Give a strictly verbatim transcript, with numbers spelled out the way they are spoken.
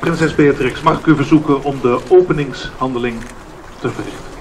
Prinses Beatrix, mag ik u verzoeken om de openingshandeling te verrichten.